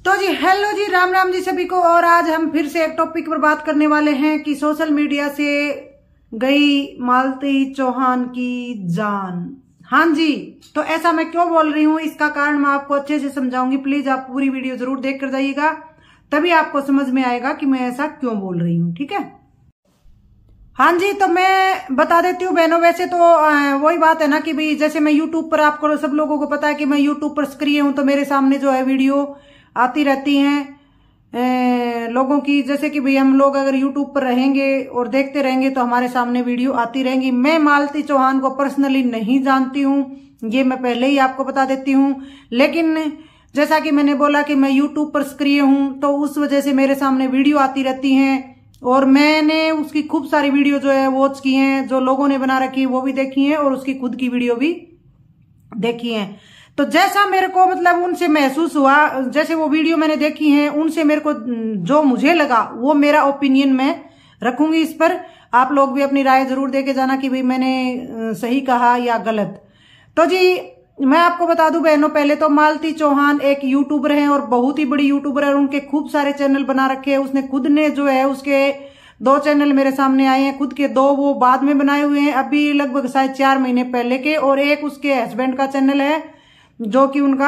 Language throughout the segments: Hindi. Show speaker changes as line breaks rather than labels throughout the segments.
तो जी हेलो जी, राम राम जी सभी को। और आज हम फिर से एक टॉपिक पर बात करने वाले हैं कि सोशल मीडिया से गई मालती चौहान की जान। हाँ जी, तो ऐसा मैं क्यों बोल रही हूँ, इसका कारण मैं आपको अच्छे से समझाऊंगी। प्लीज आप पूरी वीडियो जरूर देख कर जाइएगा, तभी आपको समझ में आएगा कि मैं ऐसा क्यों बोल रही हूँ। ठीक है, हाँ जी, तो मैं बता देती हूँ बहनों। वैसे तो वही बात है ना कि भाई जैसे मैं यूट्यूब पर, आपको सब लोगों को पता है कि मैं यूट्यूब पर सक्रिय हूँ, तो मेरे सामने जो है वीडियो आती रहती हैं लोगों की। जैसे कि भाई हम लोग अगर यूट्यूब पर रहेंगे और देखते रहेंगे तो हमारे सामने वीडियो आती रहेंगी। मैं मालती चौहान को पर्सनली नहीं जानती हूँ, ये मैं पहले ही आपको बता देती हूँ। लेकिन जैसा कि मैंने बोला कि मैं यूट्यूब पर सक्रिय हूँ, तो उस वजह से मेरे सामने वीडियो आती रहती हैं और मैंने उसकी खूब सारी वीडियो जो है वॉच की हैं, जो लोगों ने बना रखी है वो भी देखी है और उसकी खुद की वीडियो भी देखी है। तो जैसा मेरे को मतलब उनसे महसूस हुआ, जैसे वो वीडियो मैंने देखी है, उनसे मेरे को जो मुझे लगा वो मेरा ओपिनियन मैं रखूंगी इस पर। आप लोग भी अपनी राय जरूर दे के जाना कि भाई मैंने सही कहा या गलत। तो जी मैं आपको बता दूं बहनों, पहले तो मालती चौहान एक यूट्यूबर हैं और बहुत ही बड़ी यूट्यूबर है। उनके खूब सारे चैनल बना रखे हैं। उसने खुद ने जो है उसके 2 चैनल मेरे सामने आए हैं, खुद के 2 वो बाद में बनाए हुए हैं, अभी लगभग शायद 4 महीने पहले के। और एक उसके हस्बैंड का चैनल है जो कि उनका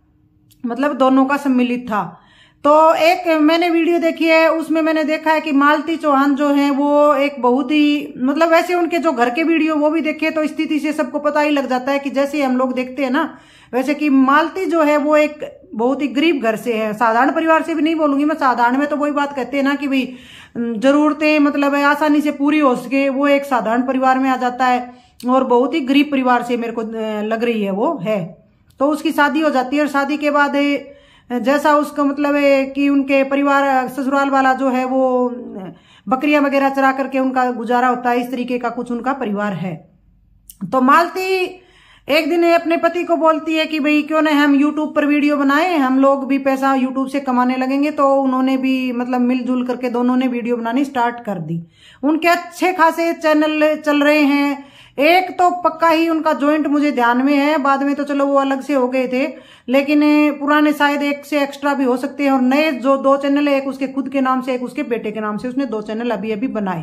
मतलब दोनों का सम्मिलित था। तो एक मैंने वीडियो देखी है, उसमें मैंने देखा है कि मालती चौहान जो है वो एक बहुत ही मतलब, वैसे उनके जो घर के वीडियो वो भी देखे तो स्थिति से सबको पता ही लग जाता है कि जैसे हम लोग देखते हैं ना, वैसे कि मालती जो है वो एक बहुत ही गरीब घर से है। साधारण परिवार से भी नहीं बोलूंगी मैं, साधारण में तो वही बात कहते हैं ना कि भाई जरूरतें मतलब आसानी से पूरी हो सके, वो एक साधारण परिवार में आ जाता है। और बहुत ही गरीब परिवार से मेरे को लग रही है वो है। तो उसकी शादी हो जाती है और शादी के बाद जैसा उसका मतलब है कि उनके परिवार ससुराल वाला जो है वो बकरियां वगैरह चरा करके उनका गुजारा होता है, इस तरीके का कुछ उनका परिवार है। तो मालती एक दिन अपने पति को बोलती है कि भाई क्यों ना हम यूट्यूब पर वीडियो बनाए, हम लोग भी पैसा यूट्यूब से कमाने लगेंगे। तो उन्होंने भी मतलब मिलजुल करके दोनों ने वीडियो बनानी स्टार्ट कर दी। उनके अच्छे खासे चैनल चल रहे हैं। एक तो पक्का ही उनका जॉइंट मुझे ध्यान में है, बाद में तो चलो वो अलग से हो गए थे, लेकिन पुराने शायद एक से एक्स्ट्रा भी हो सकते हैं। और नए जो 2 चैनल है, एक उसके खुद के नाम से, एक उसके बेटे के नाम से, उसने 2 चैनल अभी अभी बनाए।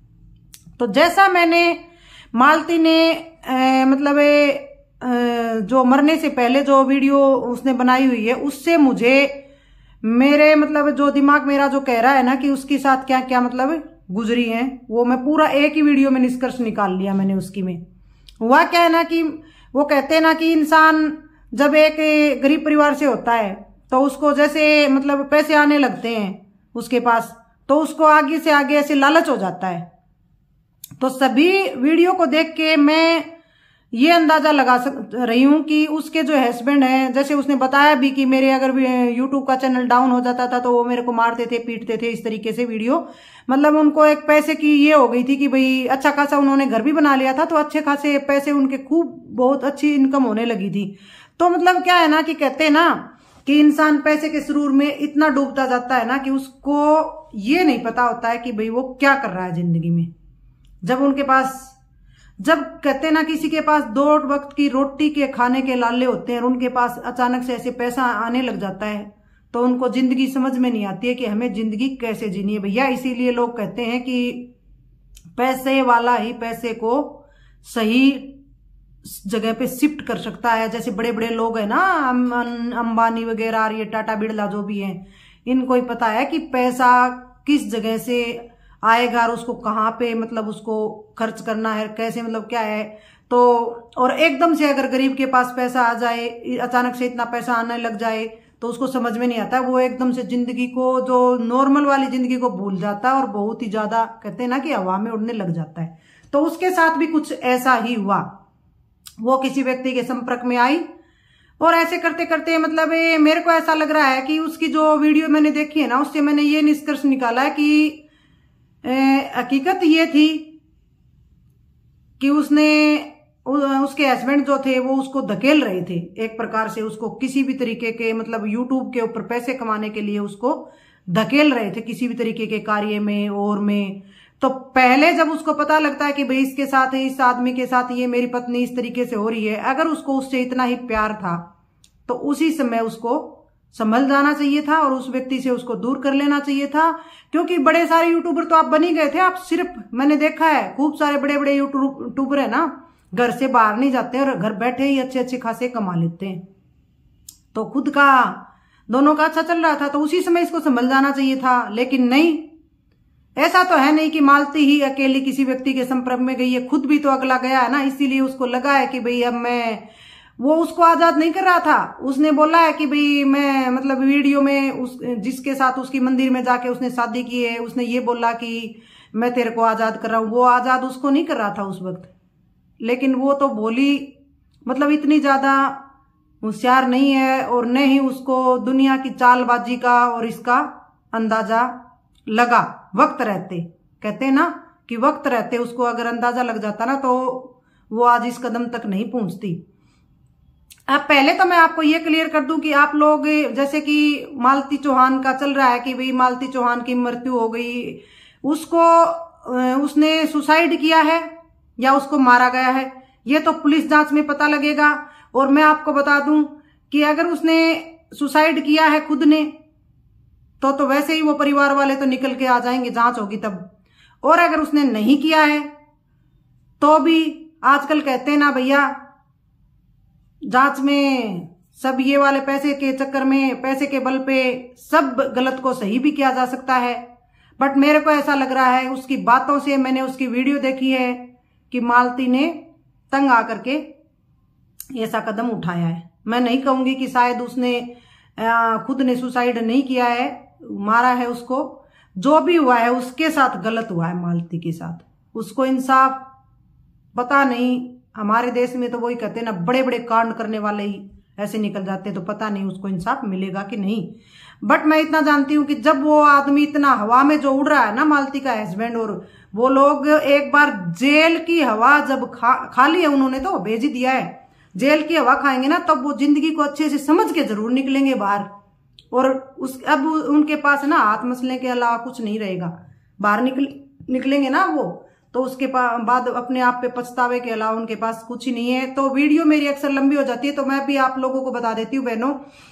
तो जैसा मैंने मालती ने मतलब जो मरने से पहले जो वीडियो उसने बनाई हुई है, उससे मुझे मेरे मतलब जो दिमाग मेरा जो कह रहा है ना कि उसके साथ क्या क्या मतलब गुजरी है, वो मैं पूरा एक ही वीडियो में निष्कर्ष निकाल लिया मैंने उसकी में। हुआ क्या है ना कि वो कहते हैं ना कि इंसान जब एक गरीब परिवार से होता है तो उसको जैसे मतलब पैसे आने लगते हैं उसके पास, तो उसको आगे से आगे ऐसे लालच हो जाता है। तो सभी वीडियो को देख के मैं ये अंदाजा लगा रही हूं कि उसके जो हस्बैंड हैं, जैसे उसने बताया भी कि मेरे अगर यूट्यूब का चैनल डाउन हो जाता था तो वो मेरे को मारते थे, पीटते थे, इस तरीके से वीडियो मतलब उनको एक पैसे की ये हो गई थी कि भाई अच्छा खासा उन्होंने घर भी बना लिया था, तो अच्छे खासे पैसे उनके खूब बहुत अच्छी इनकम होने लगी थी। तो मतलब क्या है ना कि कहते हैं ना कि इंसान पैसे के सुरूर में इतना डूबता जाता है ना कि उसको ये नहीं पता होता है कि भाई वो क्या कर रहा है जिंदगी में। जब उनके पास, जब कहते हैं ना किसी के पास 2 वक्त की रोटी के खाने के लाले होते हैं और उनके पास अचानक से ऐसे पैसा आने लग जाता है, तो उनको जिंदगी समझ में नहीं आती है कि हमें जिंदगी कैसे जीनी है भैया। इसीलिए लोग कहते हैं कि पैसे वाला ही पैसे को सही जगह पे शिफ्ट कर सकता है। जैसे बड़े बड़े लोग हैं ना, अंबानी वगैरह और ये टाटा बिरला जो भी हैं, इनको ही पता है कि पैसा किस जगह से आएगा और उसको कहाँ पे मतलब उसको खर्च करना है, कैसे मतलब क्या है। तो और एकदम से अगर गरीब के पास पैसा आ जाए, अचानक से इतना पैसा आने लग जाए, तो उसको समझ में नहीं आता, वो एकदम से जिंदगी को, जो नॉर्मल वाली जिंदगी को भूल जाता है और बहुत ही ज्यादा कहते हैं ना कि हवा में उड़ने लग जाता है। तो उसके साथ भी कुछ ऐसा ही हुआ। वो किसी व्यक्ति के संपर्क में आई और ऐसे करते करते मतलब मेरे को ऐसा लग रहा है कि उसकी जो वीडियो मैंने देखी है ना, उससे मैंने ये निष्कर्ष निकाला है कि हकीकत ये थी कि उसके हस्बैंड जो थे वो उसको धकेल रहे थे एक प्रकार से, उसको किसी भी तरीके के मतलब यूट्यूब के ऊपर पैसे कमाने के लिए उसको धकेल रहे थे किसी भी तरीके के कार्य में और में। तो पहले जब उसको पता लगता है कि भाई इसके साथ, इस आदमी के साथ ये मेरी पत्नी इस तरीके से हो रही है, अगर उसको उससे इतना ही प्यार था तो उसी समय उसको संभल जाना चाहिए था और उस व्यक्ति से उसको दूर कर लेना चाहिए था। क्योंकि बड़े सारे यूट्यूबर तो आप बन ही गए थे। आप सिर्फ, मैंने देखा है खूब सारे बड़े बड़े यूट्यूबर है ना, घर से बाहर नहीं जाते और घर बैठे ही अच्छे अच्छे खासे कमा लेते हैं। तो खुद का दोनों का अच्छा चल रहा था तो उसी समय इसको संभल जाना चाहिए था, लेकिन नहीं। ऐसा तो है नहीं कि मालती ही अकेली किसी व्यक्ति के संपर्क में गई है, खुद भी तो अगला गया है ना। इसीलिए उसको लगा है कि भाई अब मैं, वो उसको आजाद नहीं कर रहा था। उसने बोला है कि भाई मैं मतलब वीडियो में उस जिसके साथ उसकी मंदिर में जाके उसने शादी की है, उसने ये बोला कि मैं तेरे को आजाद कर रहा हूं। वो आजाद उसको नहीं कर रहा था उस वक्त, लेकिन वो तो बोली मतलब इतनी ज्यादा होशियार नहीं है और न ही उसको दुनिया की चालबाजी का और इसका अंदाजा लगा। वक्त रहते, कहते हैं ना कि वक्त रहते उसको अगर अंदाजा लग जाता ना तो वो आज इस कदम तक नहीं पहुंचती। अब पहले तो मैं आपको ये क्लियर कर दूं कि आप लोग, जैसे कि मालती चौहान का चल रहा है कि भाई मालती चौहान की मृत्यु हो गई, उसको उसने सुसाइड किया है या उसको मारा गया है, ये तो पुलिस जांच में पता लगेगा। और मैं आपको बता दूं कि अगर उसने सुसाइड किया है खुद ने तो वैसे ही वो परिवार वाले तो निकल के आ जाएंगे, जांच होगी तब। और अगर उसने नहीं किया है तो भी आजकल कहते हैं ना भैया, जांच में सब ये वाले पैसे के चक्कर में, पैसे के बल पे सब गलत को सही भी किया जा सकता है। बट मेरे को ऐसा लग रहा है उसकी बातों से, मैंने उसकी वीडियो देखी है कि मालती ने तंग आकर के ऐसा कदम उठाया है। मैं नहीं कहूंगी कि शायद उसने खुद ने सुसाइड नहीं किया है, मारा है उसको। जो भी हुआ है उसके साथ गलत हुआ है, मालती के साथ। उसको इंसाफ पता नहीं, हमारे देश में तो वही कहते हैं ना, बड़े बड़े कांड करने वाले ही ऐसे निकल जाते, तो पता नहीं उसको इंसाफ मिलेगा कि नहीं। बट मैं इतना जानती हूं कि जब वो आदमी इतना हवा में जो उड़ रहा है ना, मालती का हस्बैंड, और वो लोग एक बार जेल की हवा जब खा ली है उन्होंने, तो भेज ही दिया है। जेल की हवा खाएंगे ना तब वो जिंदगी को अच्छे से समझ के जरूर निकलेंगे बाहर। और अब उनके पास ना हाथ मसले के अलावा कुछ नहीं रहेगा। बाहर निकलेंगे ना वो, तो उसके बाद अपने आप पे पछतावे के अलावा उनके पास कुछ ही नहीं है। तो वीडियो मेरी अक्सर लंबी हो जाती है, तो मैं भी आप लोगों को बता देती हूँ बहनों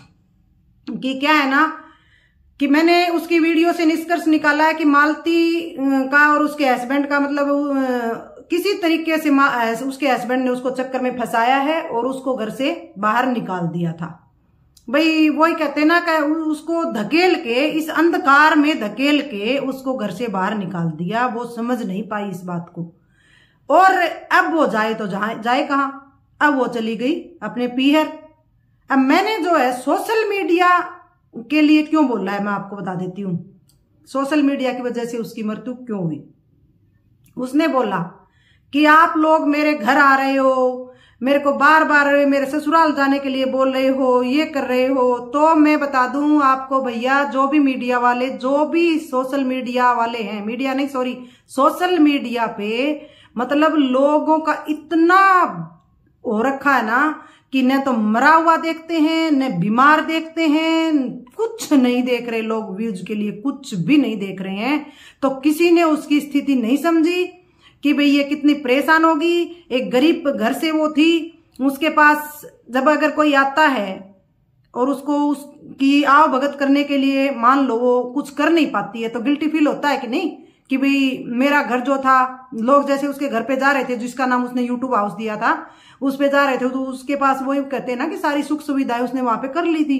कि क्या है ना, कि मैंने उसकी वीडियो से निष्कर्ष निकाला है कि मालती का और उसके हस्बैंड का मतलब किसी तरीके से उसके हस्बैंड ने उसको चक्कर में फंसाया है और उसको घर से बाहर निकाल दिया था। भाई वही कहते ना कि उसको धकेल के, इस अंधकार में धकेल के उसको घर से बाहर निकाल दिया। वो समझ नहीं पाई इस बात को, और अब वो जाए तो जाए कहां। अब वो चली गई अपने पीहर। अब मैंने जो है सोशल मीडिया के लिए क्यों बोला है, मैं आपको बता देती हूं। सोशल मीडिया की वजह से उसकी मृत्यु क्यों हुई। उसने बोला कि आप लोग मेरे घर आ रहे हो, मेरे को बार बार मेरे ससुराल जाने के लिए बोल रहे हो, ये कर रहे हो। तो मैं बता दूं आपको भैया, जो भी मीडिया वाले, जो भी सोशल मीडिया वाले हैं, मीडिया नहीं सॉरी, सोशल मीडिया पे मतलब लोगों का इतना हो रखा है ना कि न तो मरा हुआ देखते हैं, न बीमार देखते हैं, कुछ नहीं देख रहे लोग, व्यूज के लिए कुछ भी नहीं देख रहे हैं। तो किसी ने उसकी स्थिति नहीं समझी कि भाई ये कितनी परेशान होगी। एक गरीब घर से वो थी, उसके पास जब अगर कोई आता है और उसको उसकी आव भगत करने के लिए मान लो वो कुछ कर नहीं पाती है, तो गिल्टी फील होता है कि नहीं, कि भाई मेरा घर जो था, लोग जैसे उसके घर पे जा रहे थे, जिसका नाम उसने यूट्यूब हाउस दिया था, उस पे जा रहे थे, तो उसके पास वही कहते हैं ना कि सारी सुख सुविधाएं उसने वहां पे कर ली थी।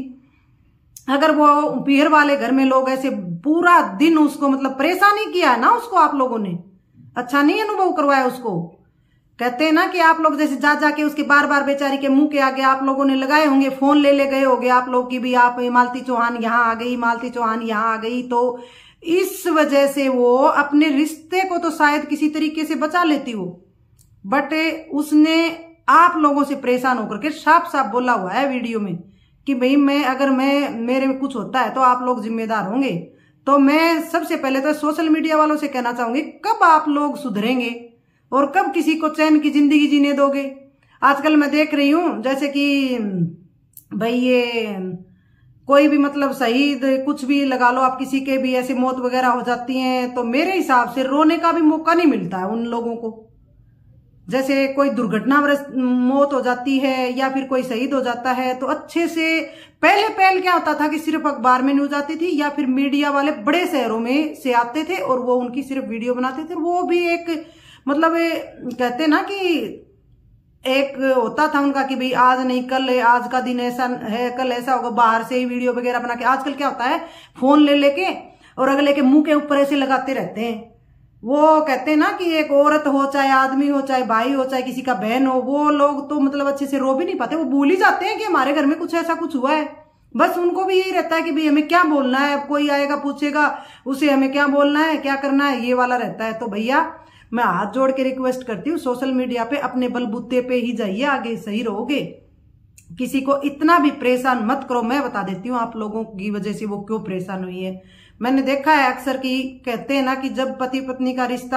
अगर वो पीहर वाले घर में लोग ऐसे पूरा दिन उसको मतलब परेशान ही किया है ना, उसको आप लोगों ने अच्छा नहीं अनुभव करवाया उसको। कहते हैं ना कि आप लोग जैसे जा जाके उसके बार बार बेचारी के मुंह के आगे आप लोगों ने लगाए होंगे, फोन ले गए होंगे आप लोग की भी, आप मालती चौहान यहाँ आ गई, मालती चौहान यहाँ आ गई। तो इस वजह से वो अपने रिश्ते को तो शायद किसी तरीके से बचा लेती हो, बट उसने आप लोगों से परेशान होकर के साफ साफ बोला हुआ है वीडियो में कि भाई अगर मेरे में कुछ होता है तो आप लोग जिम्मेदार होंगे। तो मैं सबसे पहले तो सोशल मीडिया वालों से कहना चाहूंगी, कब आप लोग सुधरेंगे और कब किसी को चैन की जिंदगी जीने दोगे। आजकल मैं देख रही हूं जैसे कि भाई ये कोई भी मतलब शहीद कुछ भी लगा लो आप, किसी के भी ऐसे मौत वगैरह हो जाती है, तो मेरे हिसाब से रोने का भी मौका नहीं मिलता है उन लोगों को। जैसे कोई दुर्घटनावश मौत हो जाती है या फिर कोई शहीद हो जाता है तो अच्छे से पहले क्या होता था कि सिर्फ अखबार में न्यूज आती थी या फिर मीडिया वाले बड़े शहरों में से आते थे और वो उनकी सिर्फ वीडियो बनाते थे। वो भी एक मतलब कहते ना कि एक होता था उनका कि भाई आज नहीं कल है, आज का दिन ऐसा है, कल ऐसा होगा, बाहर से ही वीडियो वगैरह बना के। आजकल क्या होता है, फोन ले लेके और अगले के मुंह के ऊपर ऐसे लगाते रहते हैं। वो कहते हैं ना कि एक औरत हो, चाहे आदमी हो, चाहे भाई हो, चाहे किसी का बहन हो, वो लोग तो मतलब अच्छे से रो भी नहीं पाते, वो भूल ही जाते हैं कि हमारे घर में कुछ ऐसा कुछ हुआ है। बस उनको भी यही रहता है कि भाई हमें क्या बोलना है, कोई आएगा पूछेगा उसे हमें क्या बोलना है, क्या करना है, ये वाला रहता है। तो भैया मैं हाथ जोड़ के रिक्वेस्ट करती हूँ, सोशल मीडिया पे अपने बलबूते पे ही जाइए, आगे सही रहोगे। किसी को इतना भी परेशान मत करो। मैं बता देती हूँ आप लोगों की वजह से वो क्यों परेशान हुई है। मैंने देखा है अक्सर कि कहते हैं ना कि जब पति पत्नी का रिश्ता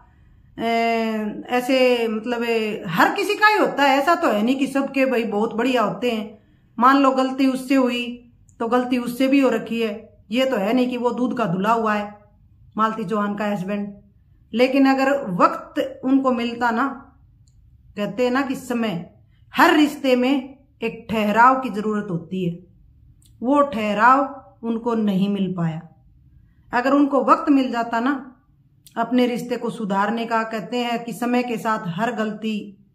ऐसे मतलब हर किसी का ही होता है, ऐसा तो है नहीं कि सबके भाई बहुत बढ़िया होते हैं। मान लो गलती उससे हुई तो गलती उससे भी हो रखी है, ये तो है नहीं कि वो दूध का धुला हुआ है मालती चौहान का हस्बैंड। लेकिन अगर वक्त उनको मिलता ना, कहते हैं ना कि समय, हर रिश्ते में एक ठहराव की जरूरत होती है, वो ठहराव उनको नहीं मिल पाया। अगर उनको वक्त मिल जाता ना अपने रिश्ते को सुधारने का, कहते हैं कि समय के साथ हर गलती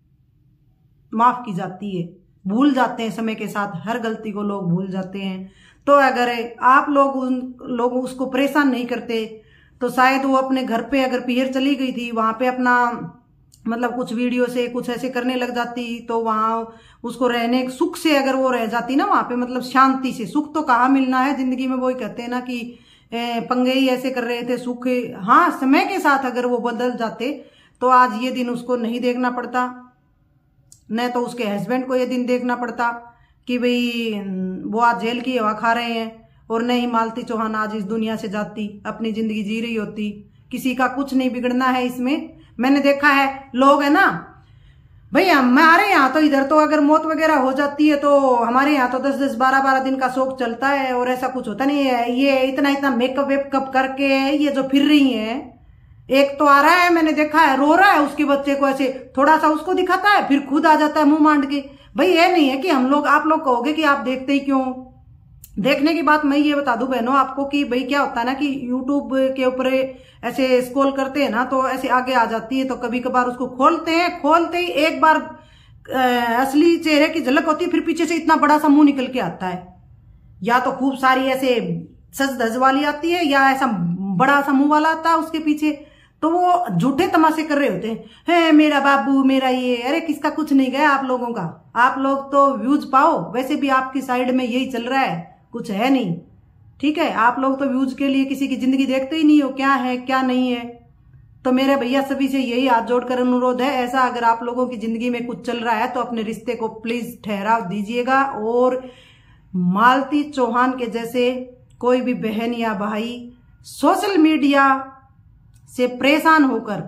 माफ की जाती है, भूल जाते हैं, समय के साथ हर गलती को लोग भूल जाते हैं। तो अगर आप लोग उसको परेशान नहीं करते तो शायद वो अपने घर पे अगर पीहर चली गई थी, वहां पे अपना मतलब कुछ वीडियो से कुछ ऐसे करने लग जाती, तो वहां उसको रहने सुख से अगर वो रह जाती ना वहां पे, मतलब शांति से। सुख तो कहाँ मिलना है जिंदगी में, वही कहते हैं ना कि पंगे ही ऐसे कर रहे थे, सुख हाँ समय के साथ अगर वो बदल जाते तो आज ये दिन उसको नहीं देखना पड़ता, न तो उसके हस्बैंड को ये दिन देखना पड़ता कि भाई वो आज जेल की हवा खा रहे हैं, और न ही मालती चौहान आज इस दुनिया से जाती, अपनी जिंदगी जी रही होती। किसी का कुछ नहीं बिगड़ना है इसमें। मैंने देखा है लोग है ना भाई, हमारे यहाँ तो इधर तो अगर मौत वगैरह हो जाती है तो हमारे यहाँ तो 10-10 12-12 दिन का शोक चलता है और ऐसा कुछ होता नहीं है। ये इतना मेकअप वेकअप करके ये जो फिर रही है, एक तो आ रहा है मैंने देखा है रो रहा है उसके बच्चे को, ऐसे थोड़ा सा उसको दिखाता है फिर खुद आ जाता है मुंह मांड के। भाई ये नहीं है कि हम लोग, आप लोग कहोगे कि आप देखते ही क्यों। देखने की बात मैं ये बता दूं बहनों आपको कि भाई क्या होता है ना कि यूट्यूब के ऊपर ऐसे स्क्रॉल करते हैं ना तो ऐसे आगे आ जाती है, तो कभी कभार उसको खोलते ही एक बार असली चेहरे की झलक होती है, फिर पीछे से इतना बड़ा सा मुंह निकल के आता है, या तो खूब सारी ऐसे सज धज वाली आती है या ऐसा बड़ा सा मुंह वाला आता है उसके पीछे। तो वो झूठे तमाशे कर रहे होते हैं, मेरा बाबू मेरा ये, अरे किसका कुछ नहीं गया आप लोगों का, आप लोग तो व्यूज पाओ। वैसे भी आपकी साइड में यही चल रहा है, कुछ है नहीं, ठीक है। आप लोग तो व्यूज के लिए किसी की जिंदगी देखते ही नहीं हो, क्या है क्या नहीं है। तो मेरे भैया सभी से यही हाथ जोड़कर अनुरोध है, ऐसा अगर आप लोगों की जिंदगी में कुछ चल रहा है तो अपने रिश्ते को प्लीज ठहराव दीजिएगा। और मालती चौहान के जैसे कोई भी बहन या भाई सोशल मीडिया से परेशान होकर,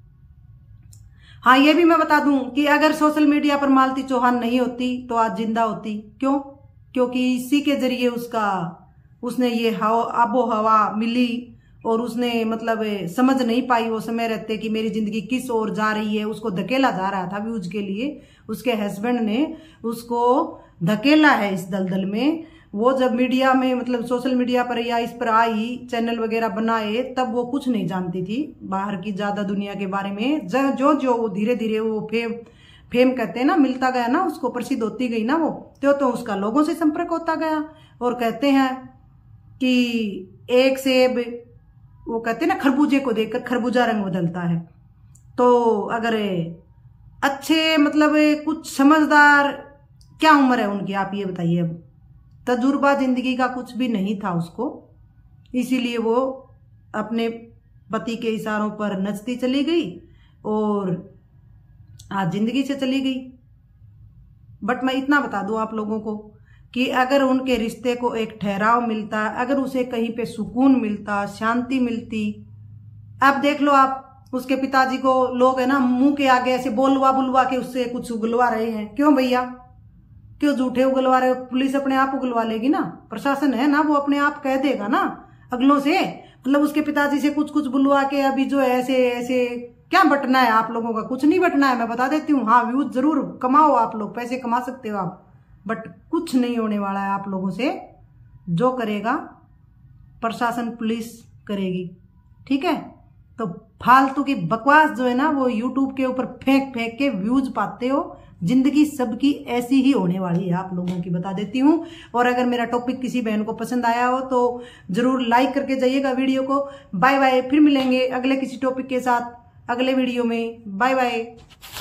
हाँ ये भी मैं बता दूं कि अगर सोशल मीडिया पर मालती चौहान नहीं होती तो आज जिंदा होती। क्यों? क्योंकि इसी के जरिए उसने ये आबो हवा मिली और उसने मतलब समझ नहीं पाई वो समय रहते कि मेरी जिंदगी किस ओर जा रही है। उसको धकेला जा रहा था व्यूज के लिए, उसके हस्बैंड ने उसको धकेला है इस दलदल में। वो जब मीडिया में मतलब सोशल मीडिया पर या इस पर आई, चैनल वगैरह बनाए, तब वो कुछ नहीं जानती थी बाहर की ज्यादा दुनिया के बारे में। जो धीरे धीरे वो फेम कहते हैं ना मिलता गया ना, उसको प्रसिद्ध होती गई ना वो, तो उसका लोगों से संपर्क होता गया। और कहते हैं कि एक सेब, वो कहते हैं ना खरबूजे को देखकर खरबूजा रंग बदलता है। तो अगर अच्छे मतलब कुछ समझदार, क्या उम्र है उनकी आप ये बताइए, अब तजुर्बा जिंदगी का कुछ भी नहीं था उसको, इसीलिए वो अपने पति के इशारों पर नचती चली गई और आज जिंदगी से चली गई। बट मैं इतना बता दूं आप लोगों को कि अगर उनके रिश्ते को एक ठहराव मिलता, अगर उसे कहीं पे सुकून मिलता, शांति मिलती। अब देख लो आप उसके पिताजी को लोग है ना मुंह के आगे ऐसे बुलवा के उससे कुछ उगलवा रहे हैं। क्यों भैया, क्यों झूठे उगलवा रहे हो? पुलिस अपने आप उगलवा लेगी ना, प्रशासन है ना वो अपने आप कह देगा ना अगलों से। मतलब उसके पिताजी से कुछ बुलवा के अभी जो है ऐसे क्या बटना है आप लोगों का? कुछ नहीं बटना है, मैं बता देती हूँ। हाँ, व्यूज जरूर कमाओ, आप लोग पैसे कमा सकते हो आप, बट कुछ नहीं होने वाला है आप लोगों से। जो करेगा प्रशासन, पुलिस करेगी, ठीक है? तो फालतू की बकवास जो है ना, वो यूट्यूब के ऊपर फेंक फेंक के व्यूज पाते हो। जिंदगी सबकी ऐसी ही होने वाली है, आप लोगों की बता देती हूँ। और अगर मेरा टॉपिक किसी बहन को पसंद आया हो तो जरूर लाइक करके जाइएगा वीडियो को। बाय बाय, फिर मिलेंगे अगले किसी टॉपिक के साथ अगले वीडियो में। Bye bye.